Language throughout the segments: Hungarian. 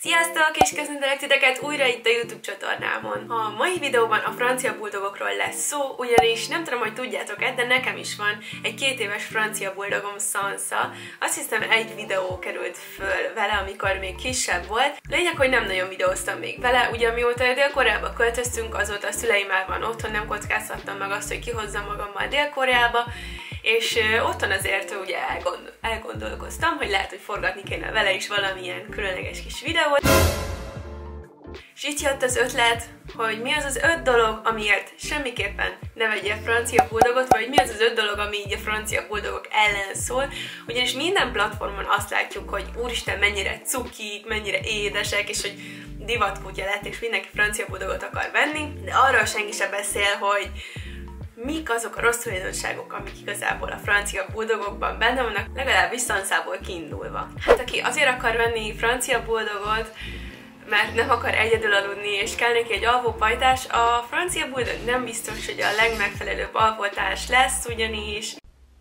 Sziasztok, és köszöntelek titeket újra itt a YouTube csatornámon. A mai videóban a francia buldogokról lesz szó, ugyanis nem tudom, hogy tudjátok-e, de nekem is van egy 2 éves francia buldogom, Sansa. Azt hiszem egy videó került föl vele, amikor még kisebb volt. Lényeg, hogy nem nagyon videóztam még vele, ugye mióta Dél-Koreába költöztünk, azóta a szüleim már van otthon, nem kockáztattam meg azt, hogy kihozzam magammal Dél-Koreába, és otthon azért ugye elgondolkoztam, hogy lehet, hogy forgatni kéne vele is valamilyen különleges kis videót. És itt jött az ötlet, hogy mi az az 5 dolog, amiért semmiképpen ne vegyél francia buldogot, vagy mi az az 5 dolog, ami így a francia buldogok ellen szól. Ugyanis minden platformon azt látjuk, hogy úristen, mennyire cukik, mennyire édesek, és hogy divatkutya lett, és mindenki francia buldogot akar venni, de arról senki sem beszél, hogy mik azok a rossz tulajdonságok, amik igazából a francia buldogokban benne vannak, legalábbis Sansából kiindulva. Hát aki azért akar venni francia buldogot, mert nem akar egyedül aludni, és kell neki egy alvópajtás, a francia buldog nem biztos, hogy a legmegfelelőbb alvótárs lesz, ugyanis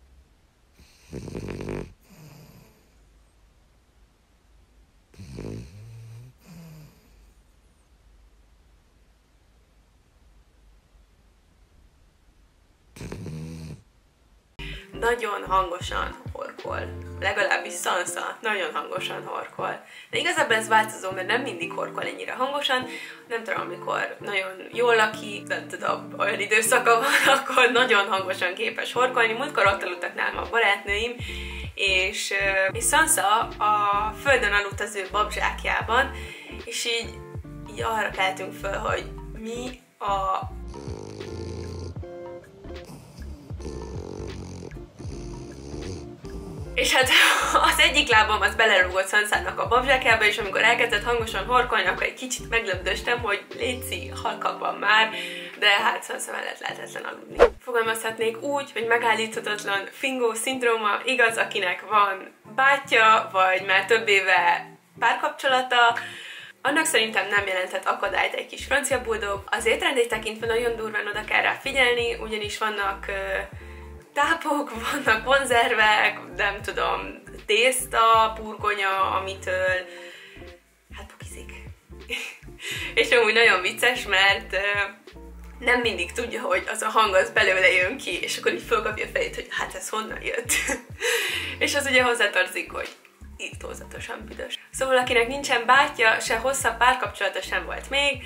nagyon hangosan horkol. Legalábbis Sansa nagyon hangosan horkol. De igazából ez változó, mert nem mindig horkol ennyire hangosan. Nem tudom, amikor nagyon jól lakik, nem tudom, olyan időszaka van, akkor nagyon hangosan képes horkolni. Múltkor ott aludtak nálam a barátnőim, és Sansa a földön aludt az ő babzsákjában, és így arra keltünk föl, hogy mi a... És hát az egyik lábam az belerúgott Sansának a babzsákjába, és amikor elkezdett hangosan horkolni, akkor egy kicsit meglökdöstem, hogy léci, halkabban már, de hát Sansa mellett lehetetlen aludni. Fogalmazhatnék úgy, hogy megállíthatatlan fingó szindróma, igaz, akinek van bátyja, vagy már több éve párkapcsolata, annak szerintem nem jelenthet akadályt egy kis francia buldog. Az étrendét tekintve nagyon durván oda kell rá figyelni, ugyanis vannak tápok, vannak konzervek, nem tudom, tészta, burgonya, amitől hát pukizik. És amúgy nagyon vicces, mert nem mindig tudja, hogy az a hang az belőle jön ki, és akkor így fölkapja a fejét, hogy hát ez honnan jött. És az ugye hozzátartozik, hogy irtózatosan büdös. Szóval akinek nincsen bátyja, se hosszabb párkapcsolata sem volt még,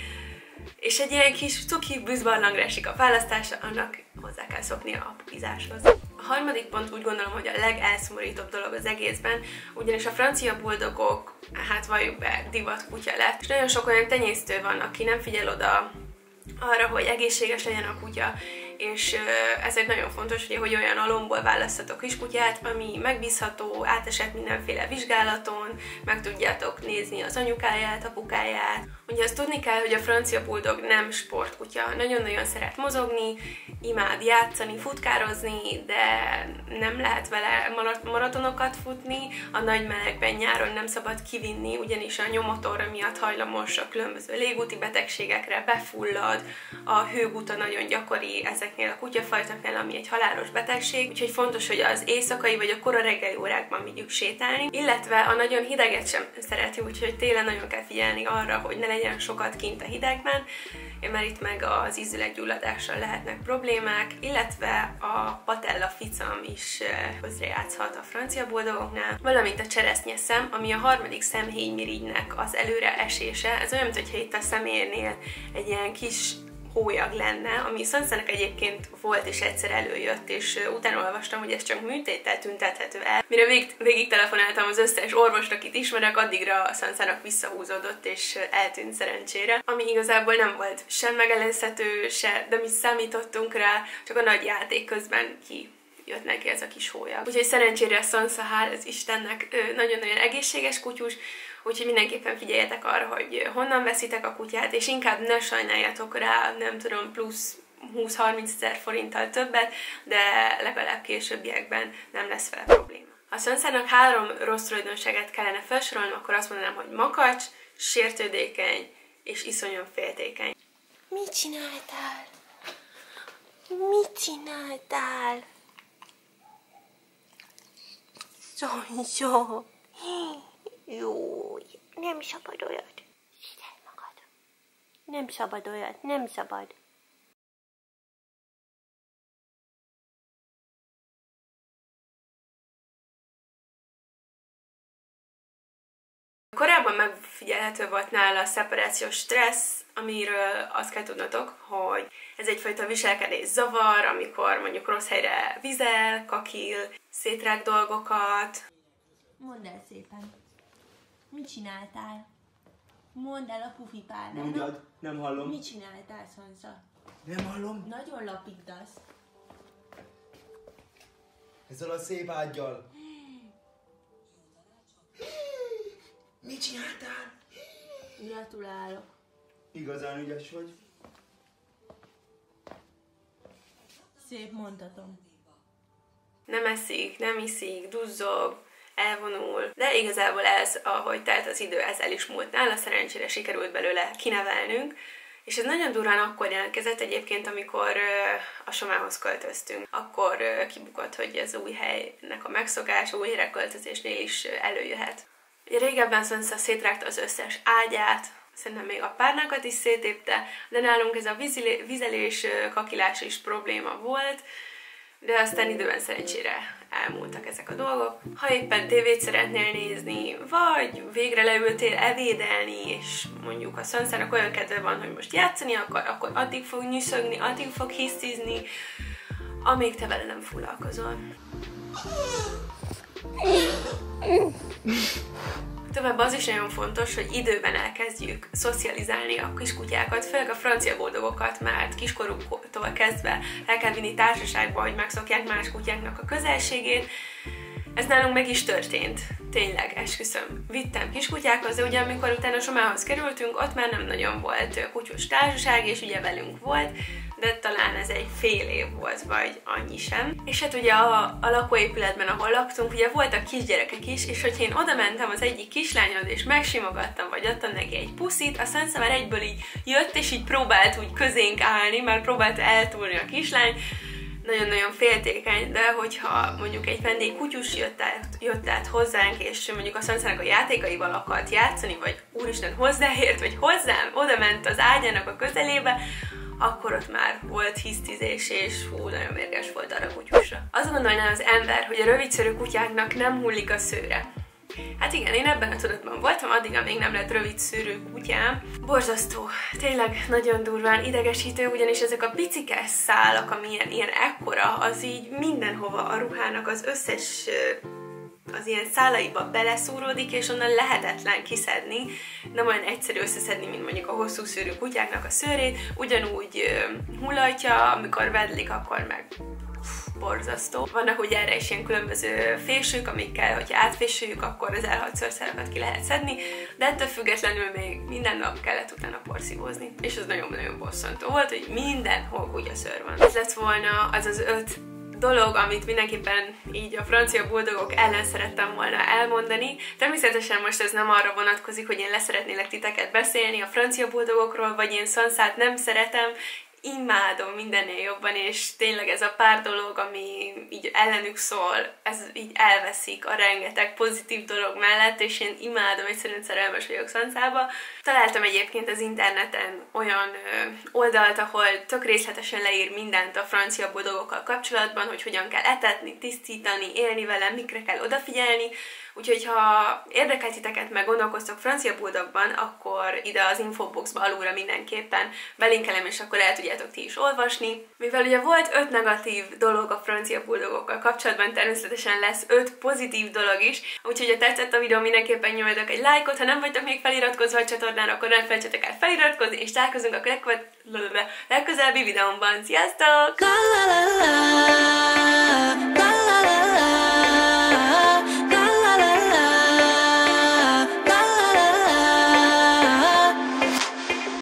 és egy ilyen kis cuki bűzbarlangra esik a választása, annak hozzá kell szoknia a pukizáshoz. A harmadik pont úgy gondolom, hogy a legelszomorítóbb dolog az egészben, ugyanis a francia buldogok, hát valljuk be, divatkutya lett, és nagyon sok olyan tenyésztő van, aki nem figyel oda arra, hogy egészséges legyen a kutya, és ezért nagyon fontos, hogy olyan alomból választatok kiskutyát, ami megbízható, átesett mindenféle vizsgálaton, meg tudjátok nézni az anyukáját, apukáját. Ugye azt tudni kell, hogy a francia buldog nem sportkutya, nagyon-nagyon szeret mozogni, imád játszani, futkározni, de nem lehet vele maratonokat futni, a nagy melegben nyáron nem szabad kivinni, ugyanis a nyomotorra miatt hajlamos a különböző légúti betegségekre, befullad, a hőguta nagyon gyakori ezeknél a kutyafajtáknál, ami egy halálos betegség, úgyhogy fontos, hogy az éjszakai vagy a kora reggeli órákban vigyük sétálni, illetve a nagyon hideget sem szereti, úgyhogy télen nagyon kell figyelni arra, hogy ne legyen sokat kint a hidegben, mert itt meg az ízületgyulladással lehetnek problémák, illetve a patella ficam is közrejátszhat a francia buldogoknál, valamint a cseresznyeszem, ami a harmadik szemhéjmirigynek az előre esése. Ez olyan, mintha itt a szemérnél egy ilyen kis hólyag lenne, ami Sansának egyébként volt és egyszer előjött, és utána olvastam, hogy ez csak műtéttel tüntethető el. Mire végig telefonáltam az összes orvost, akit ismerek, addigra Sansának visszahúzódott és eltűnt szerencsére, ami igazából nem volt sem megelőzhető, se, de mi számítottunk rá, csak a nagy játék közben jött neki ez a kis hólyag. Úgyhogy szerencsére Sansa, hál' az Istennek, nagyon-nagyon egészséges kutyus, úgyhogy mindenképpen figyeljetek arra, hogy honnan veszitek a kutyát, és inkább ne sajnáljatok rá, nem tudom, plusz 20-30 ezer forinttal többet, de legalább későbbiekben nem lesz vele probléma. Ha Sansának 3 rossz tulajdonságát kellene felsorolnom, akkor azt mondanám, hogy makacs, sértődékeny és iszonyan féltékeny. Mit csináltál? Mit csináltál? Sansa! Jó. Nem szabad olyat. Szégyeld magad. Nem szabad olyat, nem szabad. Korábban megfigyelhető volt nála a szeparációs stressz, amiről azt kell tudnotok, hogy ez egyfajta viselkedés zavar, amikor mondjuk rossz helyre vizel, kakil, szétrág dolgokat. Mondd el szépen. Mit csináltál? Mondd el a pufipárnának. Mondjad, nem hallom. Mit csináltál, Szonsza? Nem hallom. Nagyon lapítasz. Ezzel a szép ággyal. Mit csináltál? Gratulálok. Igazán ügyes vagy. Szép mondatom. Nem eszik, nem iszik, duzzog, elvonul, de igazából ez, ahogy telt az idő, ez el is múlt nála, szerencsére sikerült belőle kinevelnünk, és ez nagyon durván akkor jelentkezett egyébként, amikor a Somához költöztünk. Akkor kibukott, hogy ez új helynek a megszokása, új helyre költözésnél is előjöhet. Ugye régebben Szonsza szétrágta az összes ágyát, szerintem még a párnákat is szétépte, de nálunk ez a vizelés, kakilás is probléma volt, de aztán időben szerencsére elmúltak ezek a dolgok. Ha éppen tévét szeretnél nézni, vagy végre leültél evédelni, és mondjuk a Szonszának olyan kedve van, hogy most játszani akar, akkor addig fog nyüszögni, addig fog hisztizni, amíg te vele nem foglalkozol. Tovább az is nagyon fontos, hogy időben elkezdjük szocializálni a kiskutyákat, főleg a francia boldogokat, mert kiskoruktól kezdve el kell vinni társaságba, hogy megszokják más kutyáknak a közelségét. Ez nálunk meg is történt. Tényleg, esküszöm. Vittem kiskutyákhoz, de ugye amikor utána Somához kerültünk, ott már nem nagyon volt kutyus társaság, és ugye velünk volt, de talán ez egy fél év volt, vagy annyi sem. És hát ugye a lakóépületben, ahol laktunk, ugye voltak kisgyerekek is, és hogyha én oda mentem az egyik kislányhoz, és megsimogattam, vagy adtam neki egy puszit, a Szonsza már egyből így jött, és így próbált úgy közénk állni, már próbált eltúrni a kislány, nagyon-nagyon féltékeny, de hogyha mondjuk egy vendég kutyus jött át hozzánk, és mondjuk a Szonszának a játékaival akart játszani, vagy úristen hozzáért, vagy hozzám oda ment az ágyának a közelébe, akkor ott már volt hisztizés, és nagyon mérges volt arra a kutyusra. Azt gondolná az ember, hogy a rövidszőrű kutyáknak nem hullik a szőre. Hát igen, én ebben a tudatban voltam, addig, amíg nem lett rövid szőrű kutyám. Borzasztó, tényleg nagyon durván idegesítő, ugyanis ezek a picikes szálak, ami ilyen ekkora, az így mindenhova a ruhának az összes az ilyen szálaiba beleszúródik, és onnan lehetetlen kiszedni. Nem olyan egyszerű összeszedni, mint mondjuk a hosszú szőrű kutyáknak a szőrét. Ugyanúgy hullatja, amikor vedlik, akkor meg borzasztó. Vannak ugye erre is ilyen különböző fésűk, amikkel, hogyha átfésüljük, akkor az elhagyott szőrszálakat ki lehet szedni, de ettől függetlenül még minden nap kellett utána porszívózni. És ez nagyon-nagyon bosszantó volt, hogy mindenhol kutyaszőr van. Ez lett volna az az 5 dolog, amit mindenképpen így a francia buldogok ellen szerettem volna elmondani. Természetesen most ez nem arra vonatkozik, hogy én leszeretnélek titeket beszélni a francia buldogokról, vagy én Szonszát nem szeretem, imádom mindennél jobban, és tényleg ez a pár dolog, ami így ellenük szól, ez így elveszik a rengeteg pozitív dolog mellett, és én imádom, egyszerűen szerelmes vagyok Szonszába. Találtam egyébként az interneten olyan oldalt, ahol tök részletesen leír mindent a francia buldogokkal kapcsolatban, hogy hogyan kell etetni, tisztítani, élni vele, mikre kell odafigyelni. Úgyhogy ha érdekel titeket, meg gondolkoztok francia buldogban, akkor ide az infoboxba alulra mindenképpen belinkelem, és akkor el tudjátok ti is olvasni. Mivel ugye volt 5 negatív dolog a francia buldogokkal kapcsolatban, természetesen lesz 5 pozitív dolog is, úgyhogy ha tetszett a videó, mindenképpen nyomjatok egy lájkot, ha nem vagytok még feliratkozva a csatornára, akkor nem felejtsetek el feliratkozni, és találkozunk a legközelebbi videómban. Sziasztok!